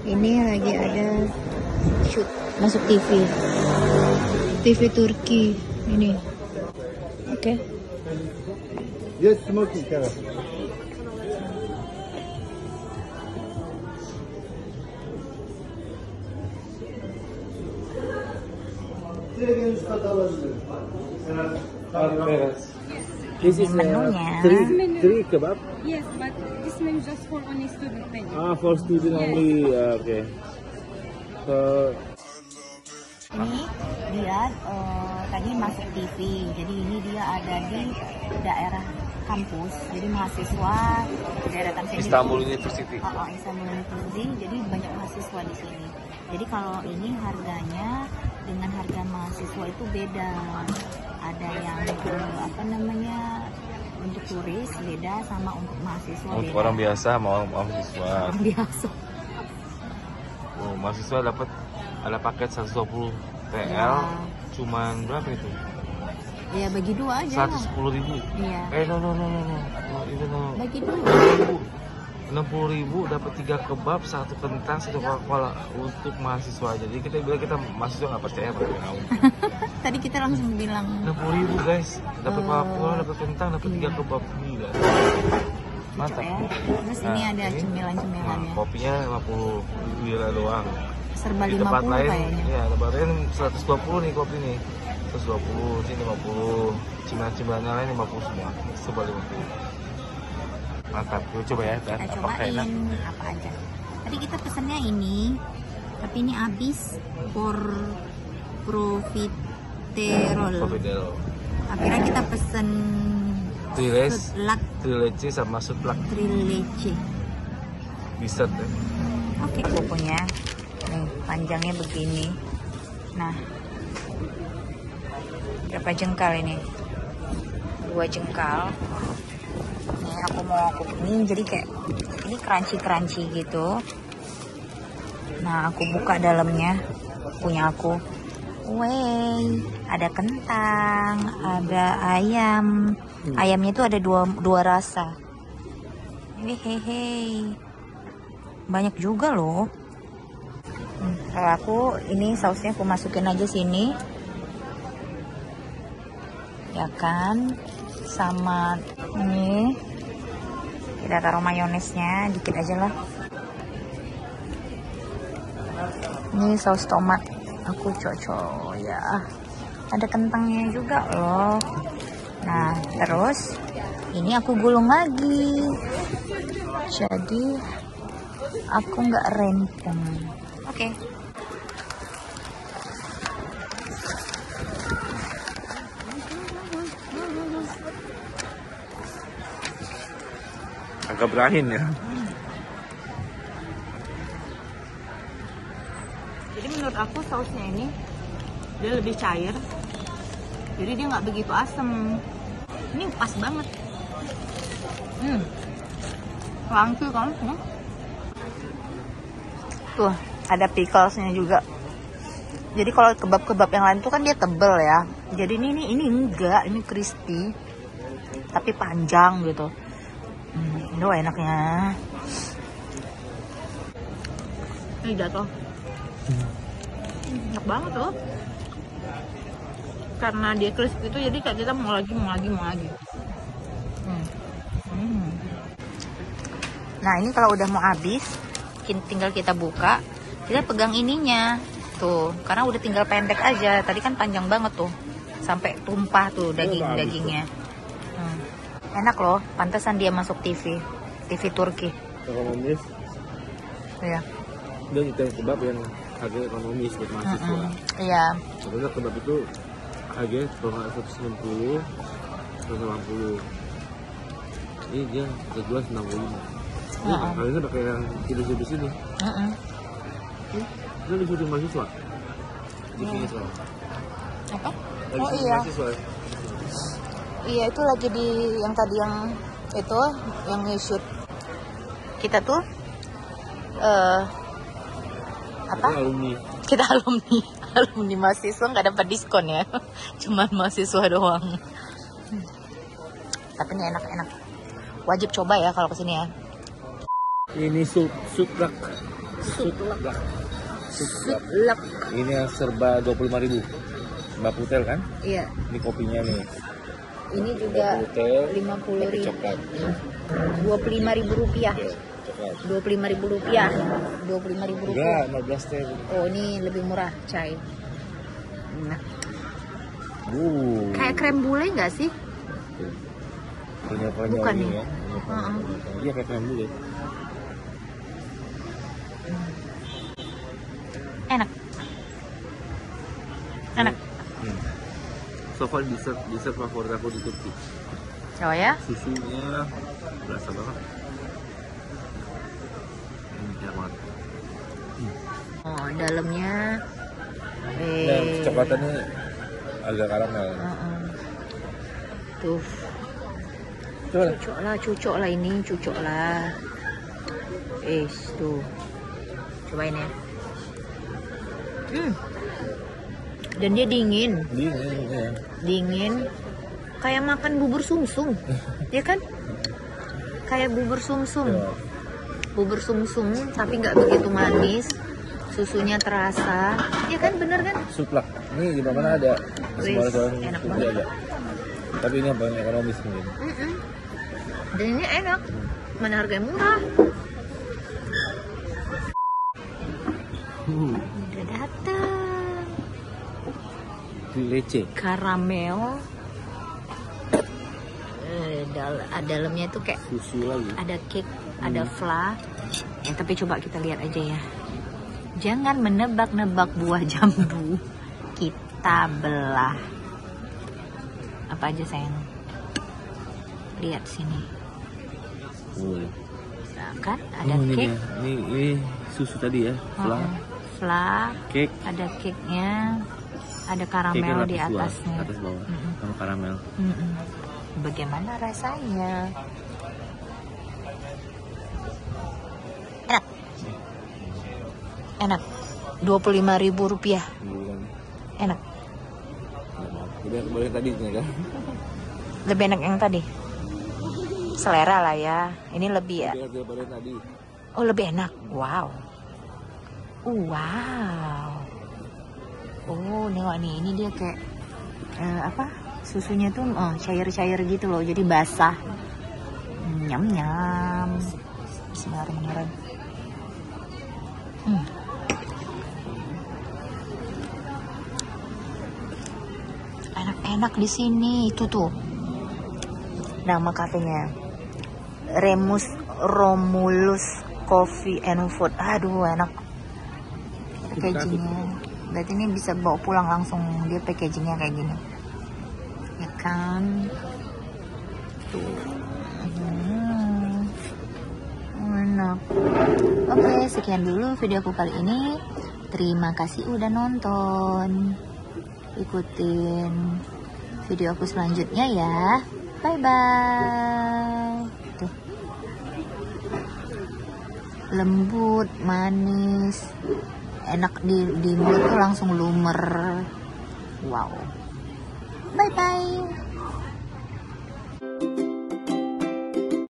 Ini lagi ada shoot masuk TV Turki ini. Oke. Yes, smoking carrot. This is menunya. three kebab. Yes, but this menu just for only student menu. For student only. Okay. So Ini dia tadi masuk TV. Jadi ini dia ada di daerah kampus. Jadi mahasiswa daerah sini. Istanbul University. Istanbul University. Jadi banyak mahasiswa di sini. Jadi kalau ini harganya dengan harga mahasiswa itu beda. Ada yang untuk turis beda sama untuk mahasiswa Untuk beda. orang biasa mau mahasiswa. Orang biasa. Oh, mahasiswa dapat ada paket 120 TL. Ya. Cuman berapa itu? Ya bagi dua aja. 110.000. Iya. No. Itu Bagi dua. 60.000 dapat 3 kebab, 1 kentang, 1 Coca-Cola untuk mahasiswa aja. Jadi kita bilang kita mahasiswa nggak percaya pada kamu. Tadi kita langsung bilang 60.000 guys, dapat Coca-Cola, dapat kentang, dapat 3 kebab. Gila. Mantap. ya. Terus ini ada ini, cemilan-cemilannya. kopinya 50 lira doang. Serba Di 50 tempat lain, kayaknya. ya tempat lain 120 nih kopi nih. 120, sini 50. Cemilan-cemilannya lain 50 semua. Serba 50. Mantap, yuk coba ya. Kita Apakah cobain enak? apa aja. Tadi kita pesennya ini, tapi ini habis profiterol. Profiterol. Akhirnya kita pesen Triles, seblak trilece sama seblak trilece. dessert ya. Oke, kukunya nih panjangnya begini. Nah, berapa jengkal ini? 2 jengkal. Nih aku mau ini jadi kayak ini crunchy gitu. Nah aku buka dalamnya punya aku. Wey, ada kentang, ada ayam. Ayamnya itu ada dua rasa. Hehehe, banyak juga loh. Kalau aku ini sausnya aku masukin aja sini, ya kan, sama ini kita taruh mayonesnya dikit aja lah. Ini saus tomat aku cocok ya, ada kentangnya juga loh. Nah terus ini aku gulung lagi, jadi aku nggak rempong. Oke. Agak berahin ya. Jadi menurut aku sausnya ini dia lebih cair, jadi dia nggak begitu asem. Ini pas banget. Langsung kan? Tuh ada picklesnya juga. Jadi kalau kebab-kebab yang lain tuh kan dia tebel ya. Jadi ini enggak, ini crispy tapi panjang gitu. Aduh enaknya. Ini jatuh. Enak banget loh. Karena dia crispy itu jadi kayak kita mau lagi. Nah ini kalau udah mau habis, tinggal kita buka, kita pegang ininya tuh, karena udah tinggal pendek aja. Tadi kan panjang banget tuh, sampai tumpah tuh dagingnya. Enak loh, pantesan dia masuk TV Turki. Ekonomis. Iya. Dan itu yang kebab yang harga ekonomis buat mahasiswa. Iya. Sebenarnya kebab itu harganya cuma 190, 180. Ini dia terjual 95. Ini harganya pakai yang kidus-kidus ini. Ini disuruh mahasiswa. Di sini soal. Apa? Lagi Oh syuting iya. mahasiswa. Iya itu lagi di yang tadi yang itu yang nge-shoot kita tuh apa? Alumni. Kita alumni mahasiswa nggak dapat diskon ya, cuman mahasiswa doang. Tapi ini enak, wajib coba ya kalau kesini ya. Ini Sutlak. Sutlak. Sutlak. Ini yang serba 25.000. Mbak Putel kan? Iya. Ini kopinya nih. Ini juga Putel. 50.000. Coklat. 25.000 rupiah. Iya, coklat. 25.000 rupiah. 25.000 rupiah. Enggak, 15 teh. Oh, ini lebih murah, Cai. Nah, kayak krem bule nggak sih? Punya Bukan nih. ya. Iya kayak krem bule. Enak. Enak. So far dessert favorit aku di Turki. Oh ya? Susunya berasa banget. Enak banget. Oh, dalamnya Dan coklatannya agak karamel. Tuh, Coba. cucuk lah ini, cucuk lah. Tuh. Cobain ya. Dan dia dingin. Dingin. Kayak makan bubur sumsum. Ya kan? Kayak bubur sumsum. Ya. Bubur sumsum tapi nggak begitu manis. Susunya terasa. Ya kan, bener kan? Sutlak. Ini di mana ada. Semua Wis, restoran enak Turki banget. ada. Tapi ini yang paling ekonomis mungkin. Dan ini enak. Mana harganya murah. Udah datang. Lece. Karamel. Dalamnya tuh kayak Susu lagi. ada cake, ada fla. Tapi coba kita lihat aja ya. Jangan menebak-nebak buah jambu. Kita belah. Apa aja sayang? Lihat sini. Nah, kan ada ini cake. dia. Ini susu tadi ya. Fla. Fla. Cake. Ada cake-nya. Ada Cake karamel di atasnya. Atas bawah. Sama karamel. Bagaimana rasanya? Enak. Enak. 25.000 rupiah. Enak. Udah boleh tadi kan? Lebih enak yang tadi. Selera lah ya. Ini lebih ya. Daripada tadi. Oh, lebih enak. Wow. Wow. Oh, nengok nih. Ini dia kayak apa? Susunya tuh cair-cair gitu loh. Jadi basah. Nyam-nyam. Bismillahirrahmanirrahim. Enak-enak di sini. Itu tuh nama kafenya. Romulus Coffee and Food. Aduh, enak. Packagingnya. Berarti ini bisa bawa pulang langsung. Dia packagingnya kayak gini. Ya kan? Tuh. Enak. Oke, sekian dulu video aku kali ini. Terima kasih udah nonton. Ikutin video aku selanjutnya ya. Bye bye. Tuh. Lembut, manis, enak di mulut tuh langsung lumer. Wow. Bye bye.